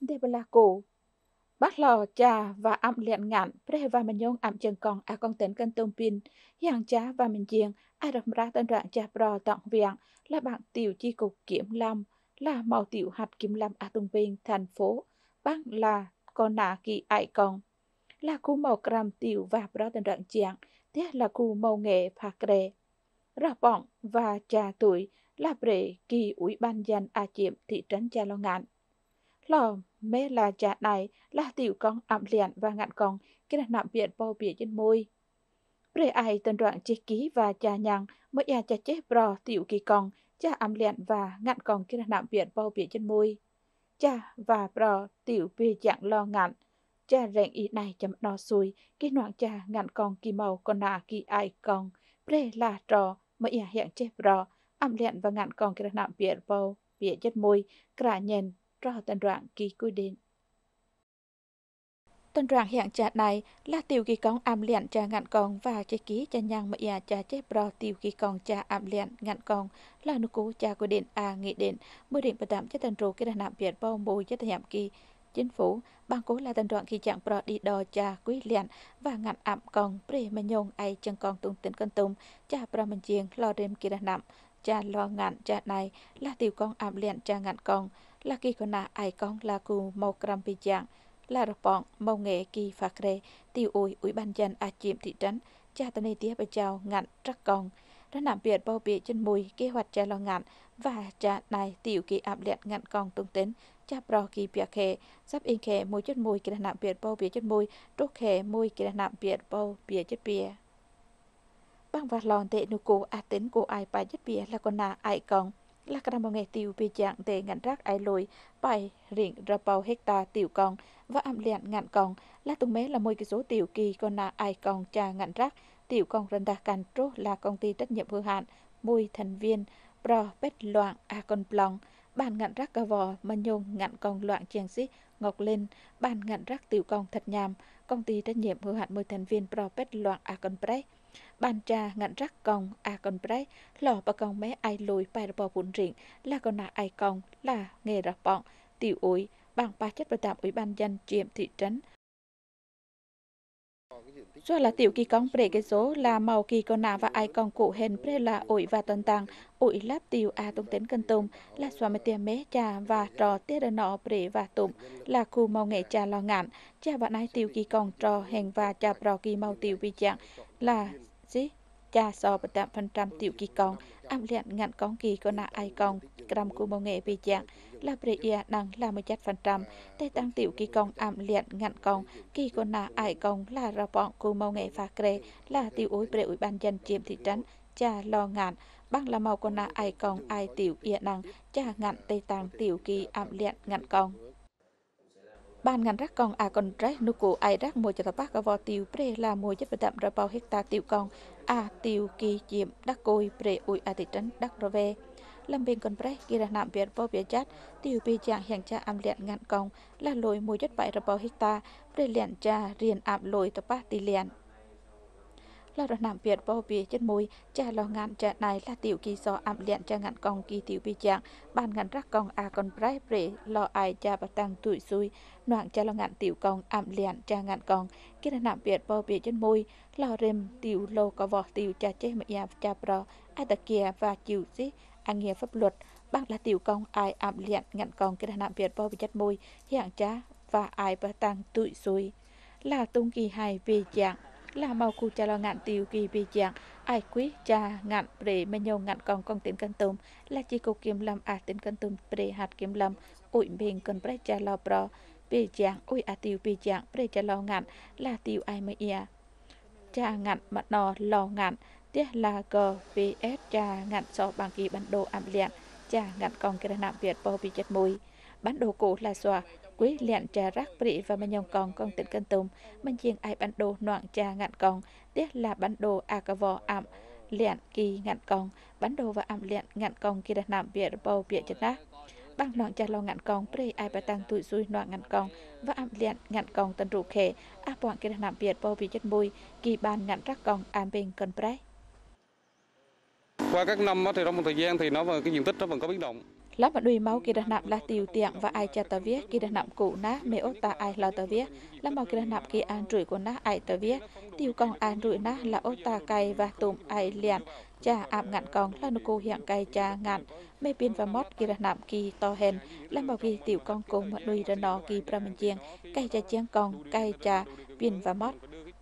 Đề bala cổ bác lò cha và âm liền ngạn pre và mình nhông âm chân con a con tên cân tôm pin hiang cha và mình chiêng ai đọc ra tên trạng cha pro tọng viện là bạn tiểu chi cục kiểm lâm là màu tiểu hạt kiểm lâm a tung pin thành phố bác là con nà kỳ ai con là khu màu cam tiểu và pro tên trạng chiang tiếc là khu màu nghệ phạc rề ra bỏng và cha tuổi là bể kỳ ủy ban dân a chiếm thị trấn cha lo ngạn lò mê là chả này là tiểu con ẩm liền và ngạn con cái là nạm viện bao bìa trên môi. Pre ai tân đoạn chế ký và chà nhang mới ya chà chế bò tiểu kỳ con cha ẩm liền và ngạn con cái là nạm viện bao bìa trên môi. Cha và bò tiểu bì dạng lo ngạn. Cha rèn ý này chấm nó xui cái noạn cha ngạn con kỳ màu con nà kỳ ai con. Pre là trò mới ya hiện chế bò ẩm liền và ngạn con cái là nạm viện bao bìa trên môi. Cả nhân rõ tân đoạn kỳ quy định. Tân đoạn hiện trạng này là tiểu kỳ công am liền cha ngạn con và chế ký cha nhang mà ya cha chế bro tiểu kỳ công cha am liền ngạn con là nụ cố cha quy định a nghị định mười định bảo đảm chất tân trụ cái đàn nạm việt bao bồi chất nhậm kỳ chính phủ bang cố là tân đoạn khi trạng bro đi đò cha quý liền và ngạn ảm con pre mà nhung ai chân con tung tính cân tung cha bro mình chiêng lo đêm kỳ đàn nạm cha lo ngạn cha này là tiểu con am liền cha ngạn con là kỳ con nà ai con là cù màu cam pi dạng là rập bọng màu nghệ kỳ phạc rê tiêu ủi ủy ban dân a chiếm thị trấn cha tân tía bờ chào ngạn trắc con đã nằm biệt bao bì chân mùi kế hoạch cha lo ngạn và cha này tiểu kỳ áp liệt ngạn con tung tính cha pro kỳ bịa khề sắp in khề mùi chất mùi kỳ nằm biệt bao bì chất mùi trúc khề mùi kỳ nằm biệt bao bìa chất bìa băng và lòn tệ nụ cổ a tính của ai bài chất bìa là con nà ai con là cả một ngày tiêu bị dạng để ngăn rác ai lùi bài rịnh ra bao hecta tiểu con và âm liền ngạn con là tung mé là môi cái số tiểu kỳ con nà ai con cha ngạn rác tiểu con rần đà càn trô là công ty trách nhiệm hữu hạn mùi thành viên pro pet loạn a con plong bàn ngạn rác cà vò mà nhung ngạn con loạn chiang xích ngọc linh bàn ngạn rác tiểu con thật nhàm công ty trách nhiệm hữu hạn mùi thành viên pro pet loạn a con press bàn trà ngạn rác con a con press lò bà con mé ai lùi bài bò bún rịnh là con nà ai con là nghề rạc bọn tiểu ủi bằng ba chất bảo đảm ủy ban dân chiếm thị trấn do là tiểu kỳ công pre cái số là màu kỳ con nà và ai con cụ hình pre là ủi và tân tăng ủi láp tiểu a tung tính cân tùng là xóa mê tia mé trà và trò tiết đơn nọ pre và tụng là khu màu nghệ trà lo ngạn cha bạn ai tiểu kỳ công trò hình và trà pro kỳ màu tiểu vi trạng là gì cha so bảo đảm phần trăm tiểu kỳ công âm liện ngạn con kỳ con nà ai con gram khu màu nghệ vi trạng là pre ia năng là 17%, tây tăng tiểu kỳ công âm liện ngạn con kỳ con nà ai con là ra bọn khu màu nghệ phá kre là tiểu úi pre ủy ban dân chiếm thị trấn cha lo ngạn băng là màu con nà ai con ai tiểu ia năng cha ngạn tây tăng tiểu kỳ âm liện ngạn con ban ngàn rác con a con rác nụ cụ ai rác mùi cho tập bác vò tiêu pre là mùi chất vật đậm ra bao hecta tiêu con a tiêu kỳ chiếm đắc côi pre ui a thị trấn đắc rô ve lâm biên con pre kia là nạm việt vô việt chát tiêu pi trạng hiện cha am liện ngạn con là lồi mùi chất bại ra bao hecta pre liện cha riêng ảm lồi tập bác tì liện là rồi nằm việt bao bì chất mùi cha lo ngạn cha này là tiểu kỳ so ảm liện cha ngạn con kỳ tiểu pi trạng ban ngạn rác con a con pre pre lo ai cha bà tăng tuổi xui noạn cha lo ngạn tiểu con ảm liện cha ngạn con kia là nạm việt bao bì chất mùi lo rem tiểu lô có vỏ tiểu cha chế mà ya cha pro ai ta kia và chịu xí anh nghe pháp luật bác là tiểu con ai ảm liện ngạn con kia là nạm việt bao bì chất mùi hiện cha và ai bà tăng tuổi xui là tung kỳ hài về dạng là màu khu cha lo ngạn tiêu kỳ bị dạng ai quý cha ngạn pre mà nhung ngạn con tiền cân tôm là chỉ cục kiếm lâm a tiền cân tôm pre hạt kiếm lâm ủi mình cần pre cha lo pro bị dạng ủi a tiêu bị dạng pre cha lo ngạn là tiêu ai mới ia cha ngạn mặt nò lo ngạn tiếc là gps cha ngạn so bằng kỳ bản đồ ảm liện cha ngạn con cái nạm việt bao bị chết mùi bản đồ cũ là xóa quý liện trà rác bỉ và mình nhông con tỉnh cân tùng mình chiên ai bản đồ noạn trà ngạn con tiếc là bản đồ a cà vò ảm liện kỳ ngạn con bản đồ và ảm liện ngạn con kia đặt nằm biệt bầu biệt chất nát bằng noạn trà lo ngạn con pre ai bà tăng tuổi xui noạn ngạn con và ảm liện ngạn con tân rủ khề áp bọn kia đặt nằm biệt bầu biệt chất mùi kỳ ban ngạn rác con am bình cần pre qua các năm thì trong một thời gian thì nó cái diện tích nó vẫn có biến động lắm mà đuôi máu kia đã nằm là tiêu tiện và ai cha tờ viết kia đã nằm cụ ná mẹ ốt ta ai lo tờ viết lắm mà kia đã nằm kia an rủi của ná ai tờ viết tiêu con an rủi ná là ốt ta cay và tụm ai liền cha ảm ngạn con là nó cô hiện cay cha ngạn mê pin và mót kia đã nằm kỳ to hèn lắm mà kia tiểu con cùng mà đuôi ra nó kỳ pramen chieng cay cha chieng con cay cha pin và mót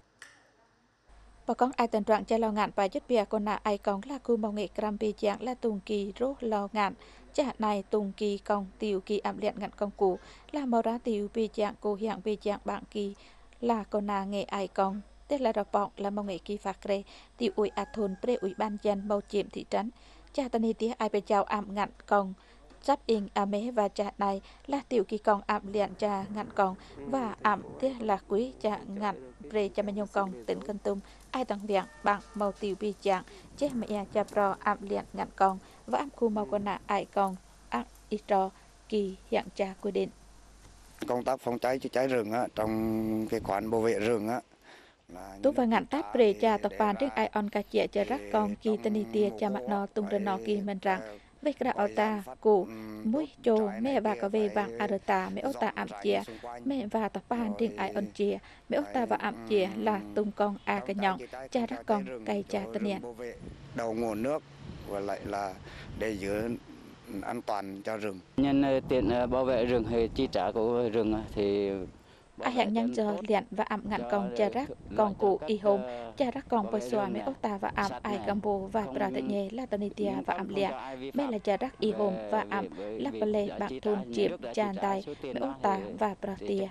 và con ai tận trạng cha lo ngạn và chất bìa con nạ ai con là cu mong nghệ gram bì dạng là tùng kỳ rốt lo ngạn cha này tùng kỳ con tiểu kỳ ảm liện ngạn con cụ là màu ra tiểu bì dạng cô hiện bì dạng bạn kỳ là con nà nghệ ai con tết là đọc bọng là mong nghệ kỳ phạc rê tiểu ui a thôn pre ui ban dân màu chiếm thị trấn cha tani tía ai bê chào ảm ngạn con sắp in a mế và cha này là tiểu kỳ con ảm liện cha ngạn con và ảm tía là quý cha ngạn pre cha mình nhung con tỉnh Kon Tum ai tặng viện bằng màu tiểu bì dạng chế mẹ cha pro ảm liện ngạn con và ảm khu màu con nạ ai con ác ít trò kỳ hiện cha quy định công tác phòng cháy chữa cháy rừng á, trong cái khoản bảo vệ rừng á tú và ngạn tát pre cha tập bàn trước ai on ca chia cha rắc con kỳ tani tia cha mặt nọ tung đơn nọ kỳ mình rằng về cái đạo ta cụ mũi trồ mẹ bà có về vàng arta mẹ ota ảm chia mẹ và tập bàn trên ai on chia mẹ ota và ảm chia là tung con a cái nhọn cha rắc con cây cha tân niên đầu nguồn nước và lại là để giữ an toàn cho rừng. Nhân tiện bảo vệ rừng hay chi trả của rừng thì ai hẹn nhân giờ liền và ảm ngạn con cha rắc con cụ y hôm cha rắc con bơi xoa mẹ ota và ảm ai gambo và pra tự nhé là tanitia và ảm liền mẹ là cha rắc y hôm và ảm lắp lê bạc thôn chiếm tràn tay mẹ ota và pra tia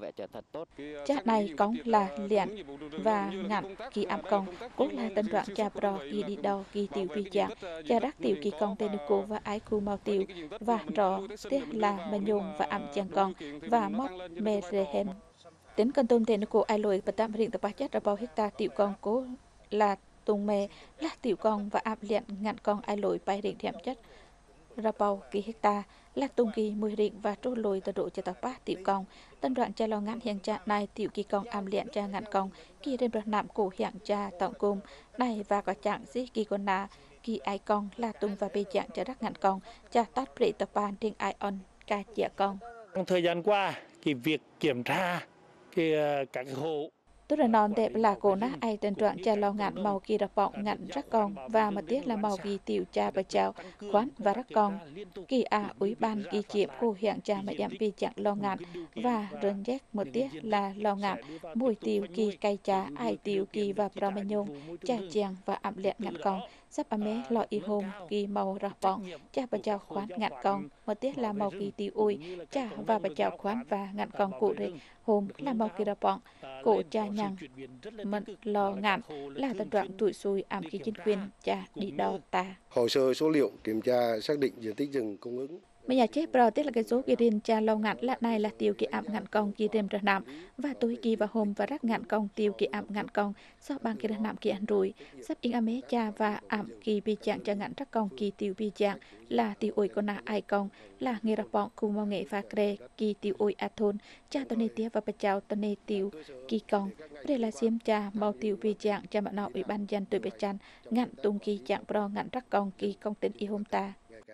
cha này con là liền và ngạn kỳ ảm con cũng là tân đoạn cha pro kỳ đi đâu kỳ tiểu vi dạng cha rắc tiểu kỳ con tên cô và ái khu mau tiểu và rõ tiếc là mà nhung và ảm chàng con và mót mê rê hen tính Kon Tum tên cô ai lôi bật tạm hiện tập chất ra bao hecta tiểu con cố là tung mê là tiểu con và áp liện ngạn con ai lôi bay định thèm chất ra bao kỳ hecta là tung kỳ mùi định và trôi lôi từ độ cho tập bát tiểu con tân đoạn cha lo ngạn hiện trạng này tiểu kỳ con áp liện cha ngạn con kỳ đêm đoạt nạm cổ hiện cha tổng cung này và có trạng dĩ kỳ con nà kỳ ai con là tung và bê trạng cha đắc ngạn con cha tát pre tập bàn trên ai on ca chĩa con. Trong thời gian qua thì việc kiểm tra các hộ tôi đã nói đẹp là cô nát ai tên trạng cha lo ngạn màu kỳ đập bọng ngạn rắc con và một tiết là màu kỳ tiểu cha và chào khoán và rắc con kỳ ủy ban kỳ chiếm cô hiện cha mà em vì chẳng lo ngạn và rơn rét một tiết là lo ngạn mùi tiểu kỳ cay cha ai tiểu kỳ và pramenyong cha chèng và ảm liện ngạn con sắp ame lo y hôm kỳ màu rắc bọng cha và chào khoán ngạn con một tiết là màu kỳ tiểu ui cha và chào khoán và ngạn con cụ rê hôm là màu kỳ đập bọng cổ cha nhằng mận lo ngạn là tập đoạn tuổi xui ảm kỳ chính quyền cha đi đo ta hồ sơ số liệu kiểm tra xác định diện tích rừng cung ứng. Bây giờ chết pro tiết là cái số kỳ điên cha lo ngạn là này là tiêu kỳ ảm ngạn con kỳ đêm ra nạm và tối kỳ và hôm và rắc ngạn con tiêu kỳ ảm ngạn con sau ban kỳ ra nạm kỳ ăn rùi sắp in ame cha và ảm kỳ bi trạng cha ngạn rắc con kỳ tiêu bi trạng là tiêu ôi con na ai con là nghề rập bọng cùng mong nghệ pha kre kỳ tiêu ôi a thôn cha tân nê tía và bà chào tân nê tiêu kỳ con đây là xiêm cha mau tiêu bi trạng cha bạn nọ ủy ban dân tuổi bê chan ngạn tung kỳ trạng pro ngạn rắc con kỳ công tính y hôm ta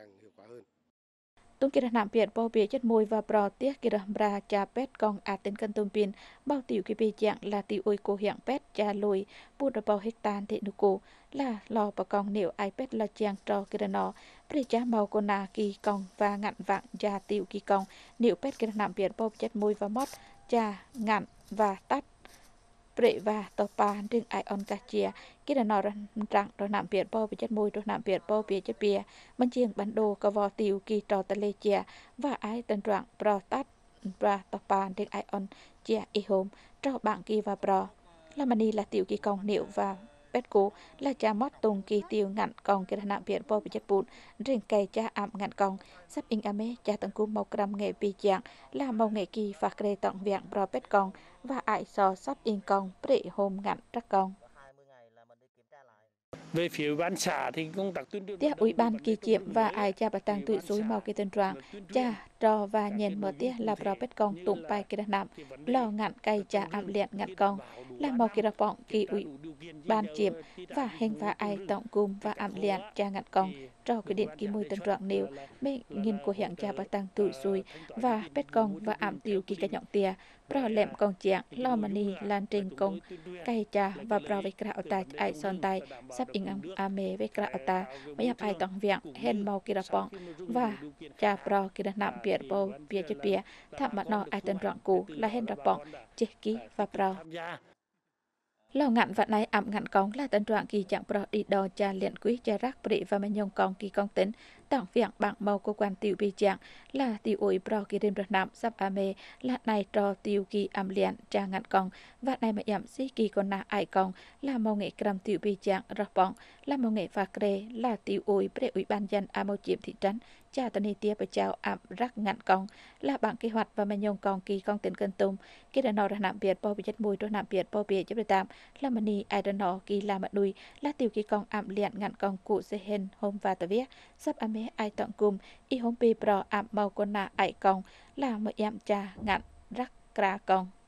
tung kia nạm biển bao bì chất môi và pro tiếc kia ra cha pet con tên Kon Tum pin bao tiểu kia bì dạng là tiểu ôi cô hiện pet cha lùi bút bao hectan thị nụ cô là lò bà con nếu ai pet là chàng trò kia nọ pre cha màu con na kỳ con và ngạn vạn cha tiểu kỳ con nếu pet kia nạm biển bao chất môi và mót cha ngạn và tát pre và tàu pa trên ai on ca chia kia nọ răng rồi nạm biển bao chất môi rồi nạm biển bao bì chất bia mình chiêng bản đồ có vò tiểu kỳ trò tê lê chia và ai tân trạng pro tát và tàu pa trên ai on chia y hôm cho bạn kỳ và pro là mani là tiểu kỳ con liệu và pet cố là cha mót tung kỳ tiêu ngạn con kia nạm biển bao bì chất bùn riêng cây cha ảm ngạn con sắp in ame cha tầng cú màu gram nghệ bì dạng là màu nghệ kỳ và kề tặng viện pro pet con và ai so sắp in con pre hôm ngạn rắc con. về phía ủy ban xã thì công tác tuyên truyền Tiếc ủy ban kỳ chiếm và ai cha bà tăng tuổi suối màu kỳ tên trạng cha trò và nhện mở tiếc là pro pet con tụng bài kỳ nạm lo ngạn cây cha ảm liện ngạn con là màu kỳ đập bọng kỳ ủy ban chiếm và hình và ai tổng cung và ảm liện cha ngạn con trò quyết định kỳ mùi tân trọng nêu mê nghiên của hiện cha bà tăng tuổi xuôi và bét công và ảm tiêu kỳ cái nhọng tia pro lẹm con chạng lo mani lan trình công cây cha và pro với krao ta ai son tay sắp in ame với krao ta mấy áp ai tòng viện hen mau kỳ bong và cha pro kỳ nạm biệt bầu bia chế bia thạm mặt nọ ai tân trọng cũ là hen bong chế ký và pro lo ngạn vạn này ẩm ngạn cong là tân trạng kỳ trạng pro đi đò cha liền quý cha rác bỉ và mình nhông cong kỳ công tính tảng viện bảng màu cơ quan tiểu bi trạng là tiểu ủi pro kỳ đêm nạm sắp ame là này trò tiểu kỳ ẩm liền cha ngạn cong vạn này mà ẩm sĩ kỳ còn na ai cong là màu nghệ cầm tiểu bi trạng rập bong là màu nghệ phạc rê là tiểu ủi pre ủy ban dân amo chiếm thị trấn cha tân ni tia bờ chào ẩm rác ngạn cong là bảng kế hoạch và mình nhông cong kỳ công tính cân tung kỳ đàn nọ nạm biệt bao bị chất mùi rồi nạm biệt bao bị chấp tạm là mani ai đàn nọ kỳ là mặt đuôi là tiểu kỳ công ẩm liền ngạn cong cụ sẽ hen hôm và tờ viết sắp ame ai tặng cùng y hôm pi pro ẩm màu con na ai cong là một em cha ngạn rắc cra cong